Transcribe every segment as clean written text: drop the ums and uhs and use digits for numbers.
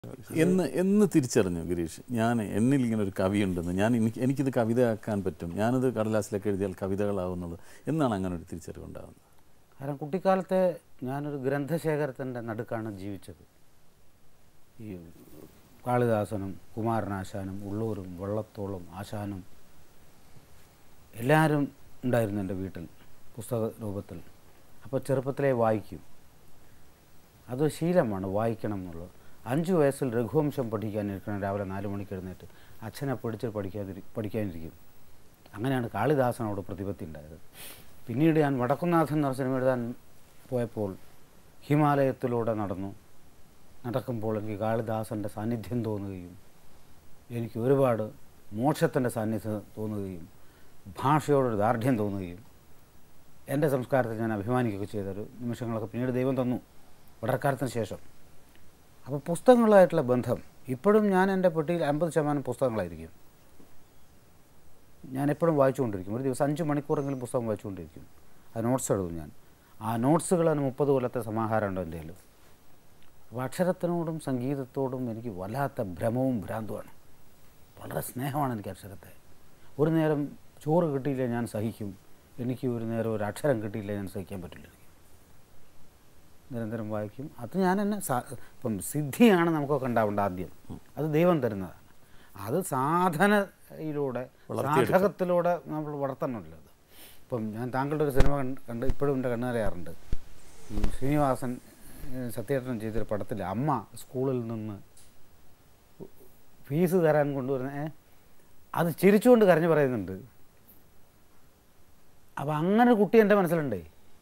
എന്ന് തിരിച്ചറിഞ്ഞു ഗിരീഷ്, ഞാൻ എന്നിൽ ഇങ്ങനെ ഒരു കവിയുണ്ടെന്ന്, എനിക്കിത് കവിതയാക്കാൻ പറ്റും, ഞാനത് കടലാസിലൊക്കെ എഴുതിയാൽ കവിതകളാവുന്നത് എന്നാണ് അങ്ങനെ ഒരു തിരിച്ചറിവുണ്ടാകുന്നത്? കാരണം കുട്ടിക്കാലത്തെ ഞാനൊരു ഗ്രന്ഥശേഖരത്തിൻ്റെ നടുക്കാണ് ജീവിച്ചത്. ഈ കാളിദാസനും കുമാരനാശാനും ഉള്ളൂരും വള്ളത്തോളും ആശാനും എല്ലാവരും ഉണ്ടായിരുന്നു എൻ്റെ വീട്ടിൽ പുസ്തക രൂപത്തിൽ. അപ്പോൾ ചെറുപ്പത്തിലേ വായിക്കും, അതൊരു ശീലമാണ് വായിക്കണം എന്നുള്ളത്. 5 വയസ്സിൽ രഘുവംശം പഠിക്കാനിരിക്കണം, രാവിലെ 4 മണിക്ക് എഴുന്നേറ്റ് അച്ഛനെ പിടിച്ച് പഠിക്കാനിരിക്കും. അങ്ങനെയാണ് കാളിദാസനോട് പ്രതിപത്തി ഉണ്ടായത്. പിന്നീട് ഞാൻ വടക്കുന്നാഥൻ എന്ന സിനിമ എഴുതാൻ പോയപ്പോൾ ഹിമാലയത്തിലൂടെ നടക്കുമ്പോൾ എനിക്ക് കാളിദാസൻ്റെ സാന്നിധ്യം തോന്നുകയും എനിക്ക് ഒരുപാട് മോക്ഷത്തിൻ്റെ സാന്നിധ്യം തോന്നുകയും ഭാഷയോടൊരു ദാർഢ്യം തോന്നുകയും എൻ്റെ സംസ്കാരത്തിൽ ഞാൻ അഭിമാനിക്കുകയൊക്കെ ചെയ്തൊരു നിമിഷങ്ങളൊക്കെ പിന്നീട് ദൈവം തന്നു വളരെക്കാലത്തിന് ശേഷം. അപ്പോൾ പുസ്തകങ്ങളായിട്ടുള്ള ബന്ധം ഇപ്പോഴും ഞാൻ എൻ്റെ പെട്ടിയിൽ 50% പുസ്തകങ്ങളായിരിക്കും. ഞാൻ എപ്പോഴും വായിച്ചുകൊണ്ടിരിക്കും. ഒരു ദിവസം 5 മണിക്കൂറെങ്കിലും പുസ്തകം വായിച്ചുകൊണ്ടിരിക്കും. അത് നോട്ട്സ് എഴുതും ഞാൻ. ആ നോട്ട്സുകളാണ് 30 കൊല്ലത്തെ സമാഹാരമുണ്ട് എൻ്റെ കയ്യിൽ. അപ്പോൾ അക്ഷരത്തിനോടും സംഗീതത്തോടും എനിക്ക് വല്ലാത്ത ഭ്രമവും ഭ്രാന്തുമാണ്. വളരെ സ്നേഹമാണ് എനിക്ക് അക്ഷരത്തെ. ഒരു നേരം ചോറ് കിട്ടിയില്ല ഞാൻ സഹിക്കും, എനിക്ക് ഒരു നേരം ഒരു അക്ഷരം കിട്ടിയില്ല ഞാൻ സഹിക്കാൻ പറ്റില്ല. എനിക്ക് നിരന്തരം വായിക്കും. അത് ഞാൻ എന്നെ ഇപ്പം സിദ്ധിയാണ് നമുക്കൊക്കെ ഉണ്ടാവേണ്ട ആദ്യം, അത് ദൈവം തരുന്നതാണ്. അത് സാധനയിലൂടെ സാധകത്തിലൂടെ നമ്മൾ വളർത്തണമല്ലോ. അത് ഇപ്പം ഞാൻ താങ്കളുടെ ഒരു സിനിമ കണ്ട് ഇപ്പോഴും എൻ്റെ കണ്ണുനറയാറുണ്ട്. ശ്രീനിവാസൻ സത്യേട്ടൻ ചെയ്തൊരു പടത്തിൽ അമ്മ സ്കൂളിൽ നിന്ന് ഫീസ് തരാൻ കൊണ്ടുവരുന്ന അത് ചിരിച്ചുകൊണ്ട് കരഞ്ഞു പറയുന്നുണ്ട്. അപ്പോൾ അങ്ങനെ ഒരു കുട്ടി എൻ്റെ മനസ്സിലുണ്ടേ.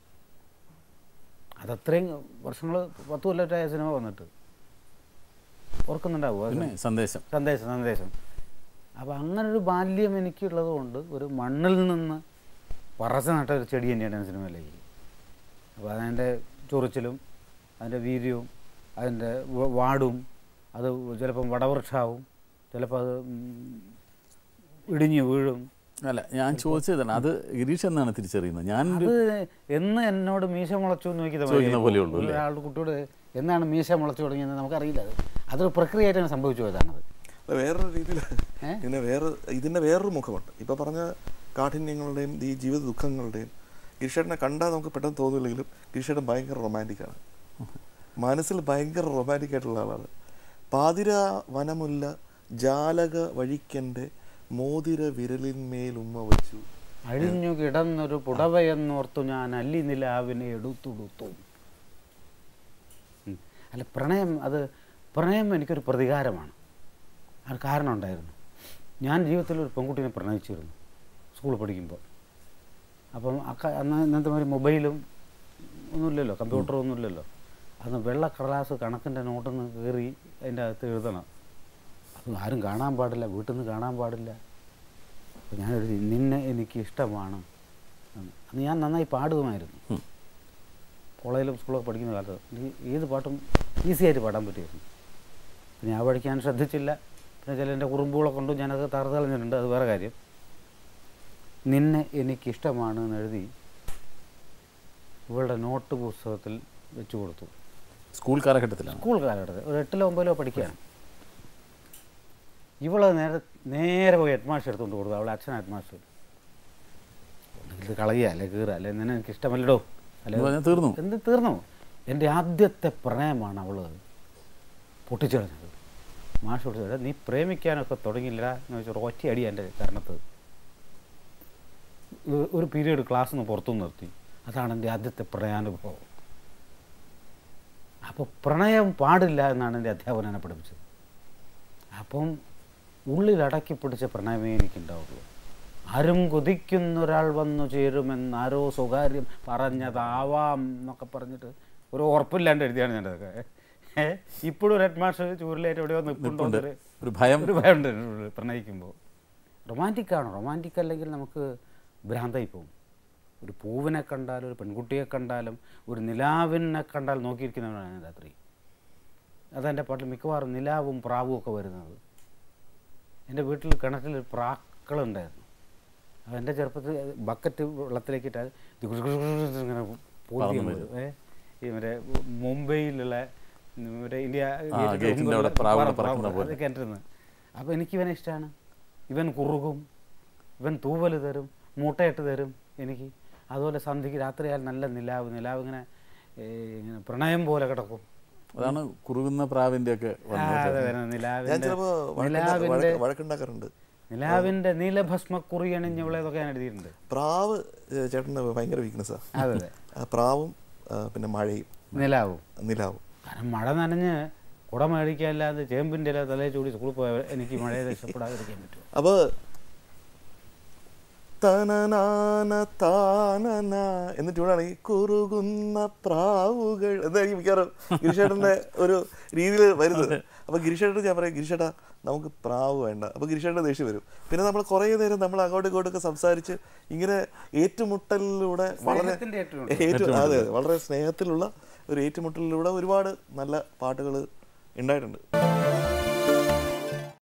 അതത്രയും വർഷങ്ങൾ 10 കൊല്ലത്തായ സിനിമ വന്നിട്ട് ഓർക്കുന്നുണ്ടാവുക. സന്ദേശം. അപ്പോൾ അങ്ങനൊരു ബാല്യം എനിക്കുള്ളത് കൊണ്ട് ഒരു മണ്ണിൽ നിന്ന് പറച്ച് നട്ട ഒരു ചെടി തന്നെയാണ് സിനിമയിലേക്ക്. അപ്പോൾ അതിൻ്റെ ചൊറിച്ചിലും അതിൻ്റെ വീര്യവും അതിൻ്റെ വാടും, അത് ചിലപ്പം വടവൃക്ഷാവും, ചിലപ്പോൾ അത് ഇടിഞ്ഞു വീഴും. അല്ല, ഞാൻ ചോദിച്ചതാണ് അത് ഗിരീഷ് എന്നാണ് തിരിച്ചറിയുന്നത്. ഞാൻ എന്ന് എന്നോട് മീശ മുളച്ചു എന്ന് ചോദിക്കുന്ന പോലെയുള്ളൂ. ഒരാളുടെ കുട്ടിയോട് എന്നാണ് മീശ മുളച്ചു തുടങ്ങിയെന്ന് നമുക്കറിയില്ല. അതൊരു പ്രക്രിയയായിട്ടാണ് സംഭവിച്ചു പോയതാണത്. വേറൊരു രീതിയിൽ ഇതിൻ്റെ വേറൊരു മുഖമുണ്ട്. ഇപ്പോൾ പറഞ്ഞ കാഠിന്യങ്ങളുടെയും ഈ ജീവിത ദുഃഖങ്ങളുടെയും ഗിരീഷേട്ടനെ കണ്ടാൽ നമുക്ക് പെട്ടെന്ന് തോന്നില്ലെങ്കിലും ഗിരീഷേട്ടൻ ഭയങ്കര റൊമാൻറ്റിക്കാണ്. മനസ്സിൽ ഭയങ്കര റൊമാൻറ്റിക് ആയിട്ടുള്ള ആളാണ്. പാതിര വനമുല്ല ജാലക വഴിക്കൻ്റെ മോതിര വിരലിന്മേൽ ഉമ്മ വച്ചു അഴിഞ്ഞു കിടന്നൊരു പുടവയെന്നോർത്തു ഞാൻ അല്ലി നിലാവിനെ എടുത്തുടുത്തു. അല്ല, പ്രണയം എനിക്കൊരു പ്രതികാരമാണ്. അത് കാരണം ഉണ്ടായിരുന്നു. ഞാൻ ജീവിതത്തിൽ ഒരു പെൺകുട്ടീനെ പ്രണയിച്ചിരുന്നു സ്കൂളിൽ പഠിക്കുമ്പോൾ. അപ്പം ഇന്നത്തെ മാതിരി മൊബൈലും ഒന്നുമില്ലല്ലോ, കമ്പ്യൂട്ടറും ഒന്നുമില്ലല്ലോ. അന്ന് വെള്ളക്കടലാസ് കണക്കിൻ്റെ നോട്ടൊന്ന് കയറി അതിൻ്റെ അകത്ത് എഴുതണം. അത് ആരും കാണാൻ പാടില്ല, വീട്ടിൽ നിന്ന് കാണാൻ പാടില്ല. അപ്പോൾ ഞാൻ എഴുതി, നിന്നെ എനിക്ക് ഇഷ്ടമാണ്. അന്ന് ഞാൻ നന്നായി പാടുമായിരുന്നു. കോളേജിലും സ്കൂളൊക്കെ പഠിക്കുന്ന കാലത്ത് എനിക്ക് ഏത് പാട്ടും ഈസിയായിട്ട് പാടാൻ പറ്റിയിരുന്നു. പിന്നെ ആ പഠിക്കാൻ ശ്രദ്ധിച്ചില്ല. പിന്നെ ചില എൻ്റെ കുറുമ്പുകളെ കൊണ്ടും ഞാനത് തകർത്ത് കളഞ്ഞിട്ടുണ്ട്, അത് വേറെ കാര്യം. നിന്നെ എനിക്കിഷ്ടമാണ് എന്ന് എഴുതി ഇവളുടെ നോട്ട് പുസ്തകത്തിൽ വെച്ചു കൊടുത്തു. സ്കൂൾ കാലഘട്ടത്തിൽ ഒരു 8ലോ 9ലോ പഠിക്കുകയാണ്. ഇവള് നേരെ പോയി ഹെഡ് മാസ്റ്റർ എടുത്തുകൊണ്ട് കൊടുത്തു. അവളെ അച്ഛൻ ഹെഡ് മാസ്റ്റർ. ഇത് കളയുക അല്ലെ കീറുക അല്ലെ നിന്നെ എനിക്ക് ഇഷ്ടമല്ലടോ അല്ലെ തീർന്നു. എൻ്റെ ആദ്യത്തെ പ്രണയമാണ് അവള് പൊട്ടിച്ചെടുത്തത്. മാഷ് പൊട്ടിച്ചത്, നീ പ്രേമിക്കാനൊക്കെ തുടങ്ങിയില്ല എന്ന് വെച്ചാൽ ഒറ്റ അടി എൻ്റെ കരണത്ത്. ഒരു പീരീഡ് ക്ലാസ്സിൽ നിന്ന് പുറത്തു നിർത്തി. അതാണ് എൻ്റെ ആദ്യത്തെ പ്രണയാനുഭവം. അപ്പോൾ പ്രണയം പാടില്ല എന്നാണ് എൻ്റെ അധ്യാപകൻ എന്നെ പഠിപ്പിച്ചത്. അപ്പം ഉള്ളിലടക്കി പിടിച്ച പ്രണയമേ എനിക്കുണ്ടാവുള്ളൂ. ആരും കൊതിക്കുന്നൊരാൾ വന്നു ചേരുമെന്നാരോ സ്വകാര്യം പറഞ്ഞതാവാം എന്നൊക്കെ പറഞ്ഞിട്ട് ഒരു ഉറപ്പില്ലാണ്ട് എഴുതിയാണ് ഞാനതൊക്കെ. ഇപ്പോഴും ഒരു ഹെഡ് മാസ്റ്റർ ചൂരിലായിട്ട് എവിടെയോ നിൽപ്പുണ്ടോ ഒരു ഭയമുണ്ട് പ്രണയിക്കുമ്പോൾ. റൊമാൻറ്റിക് അല്ലെങ്കിൽ നമുക്ക് ഭ്രാന്തായി പോകും. ഒരു പൂവിനെ കണ്ടാലും ഒരു പെൺകുട്ടിയെ കണ്ടാലും ഒരു നിലാവിനെ കണ്ടാൽ നോക്കിയിരിക്കുന്നവനാണ് ഞാൻ രാത്രി. അതെൻ്റെ പാട്ടിൽ മിക്കവാറും നിലാവും പ്രാവും ഒക്കെ വരുന്നത്. എൻ്റെ വീട്ടിൽ കിണറ്റിൽ പ്രാക്കളുണ്ടായിരുന്നു. അപ്പോൾ എൻ്റെ ചെറുപ്പത്തിൽ ബക്കറ്റ് വെള്ളത്തിലേക്കിട്ടാൽ ഇങ്ങനെ പോയി. ഈ മറ്റേ മുംബൈയിലുള്ള ഇന്ത്യ ഗേറ്റിൻ്റെ അവിടെ പ്രാവുകൾ പറക്കുന്ന പോലെ. അത് കേട്ടിരുന്നത്. അപ്പോൾ എനിക്കിവനെ ഇഷ്ടമാണ്. ഇവൻ കുറുകും, ഇവൻ തൂവൽ തരും, മൂട്ടയിട്ട് തരും എനിക്ക്. അതുപോലെ സന്ധ്യയ്ക്ക് രാത്രിയാൽ നല്ല നിലാവ് ഇങ്ങനെ പ്രണയം പോലെ കിടക്കും. അതാണ് കുറുകുന്ന പ്രാവിൻ്റെ ഒക്കെ നിലാവിൻ്റെ നീലഭസ്മക്കുറിയണിഞ്ഞവളേതൊക്കെ ഞാൻ എഴുതിയിട്ടുണ്ട്. പ്രാവ് ചേട്ടൻ്റെ ഭയങ്കര വീക്ക്നെസ്സാണ്. അതെ, പ്രാവും പിന്നെ മഴയും നിലാവും. കാരണം മഴ നനഞ്ഞ് കുട മേടിക്കാല്ലാതെ ചേമ്പിൻ്റെ ഇല തലയിൽ ചൂടി സ്കൂളിൽ പോയാൽ എനിക്ക് മഴയെ രക്ഷപ്പെടാതിരിക്കാൻ പറ്റും. അപ്പോൾ തനനാന താനന എന്നിട്ടാണ് ഈ കുറുകുന്ന പ്രാവുകൾ എന്തായിരിക്കും മിക്കവാറും ഗിരിശേട്ടൻ്റെ ഒരു രീതിയിൽ വരുന്നത്. അപ്പോൾ ഗിരിശേട്ടൻ ഞാൻ പറയും, ഗിരിശേട്ടാ നമുക്ക് പ്രാവ് വേണ്ട. അപ്പോൾ ഗിരിശേട്ടൻ്റെ ദേഷ്യം വരും. പിന്നെ നമ്മൾ കുറേ നേരം നമ്മൾ അങ്ങോട്ടും ഇങ്ങോട്ടൊക്കെ സംസാരിച്ച് ഇങ്ങനെ ഏറ്റുമുട്ടലിലൂടെ അതെ വളരെ സ്നേഹത്തിലുള്ള ഒരു ഏറ്റുമുട്ടലിലൂടെ ഒരുപാട് നല്ല പാട്ടുകൾ ഉണ്ടായിട്ടുണ്ട്.